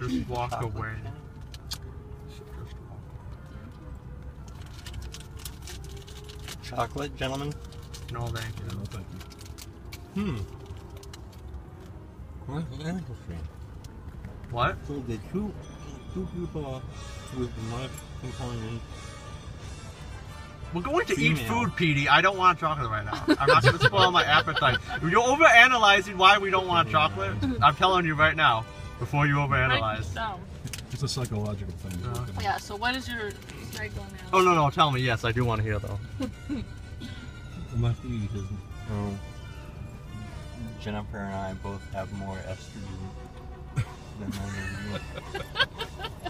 Just walk chocolate away. candy. Just walk. Chocolate, gentlemen? No, thank you. No, thank you. Well, that's interesting. What? So the two people with much component. We're going to eat Female. food, Petey. I don't want chocolate right now. I'm not going to spoil my appetite. You're overanalyzing why we don't want chocolate. I'm telling you right now, before you Write this overanalyze. down. It's a psychological thing. Yeah, so what is your psychoanalysis? Oh, no, tell me. Yes, I do want to hear, though. It must be because Jennifer and I both have more estrogen than men.